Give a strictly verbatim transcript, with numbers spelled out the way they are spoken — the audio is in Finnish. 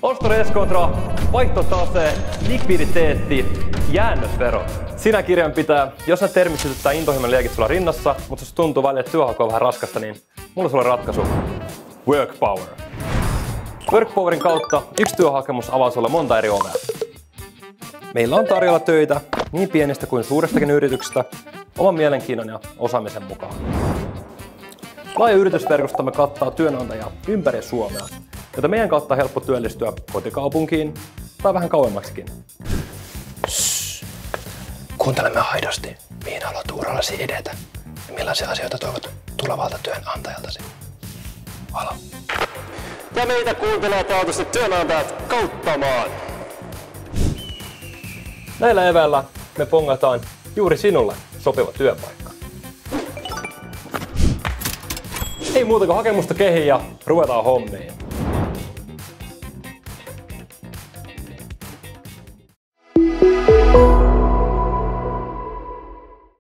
Osto-reskontra, vaihtotase, likviditeetti, jäännösvero. Sinä kirjanpitäjä, jos sä termit sytyttää intohimon liekit sulla rinnassa, mutta jos tuntuu välillä, että työhaku on vähän raskasta, niin mulla sulla on ratkaisu. Workpower. Workpowerin kautta yksi työhakemus avaa sulle monta eri ovea. Meillä on tarjolla töitä niin pienistä kuin suurestakin yrityksestä oman mielenkiinnon ja osaamisen mukaan. Laaja yritysverkostomme kattaa työnantajia ympäri Suomea, joten meidän kautta on helppo työllistyä kotikaupunkiin tai vähän kauemmaksikin. Shhh. Kuuntelemme aidosti, mihin haluat urallasi edetä ja millaisia asioita toivot tulevalta työnantajaltasi. Alo. Ja meitä kuuntelee taatusti työnantajat kautta maan. Näillä eväillä me pongataan juuri sinulle sopiva työpaikka. Ei muuta kuin hakemusta kehiin ja ruvetaan hommiin.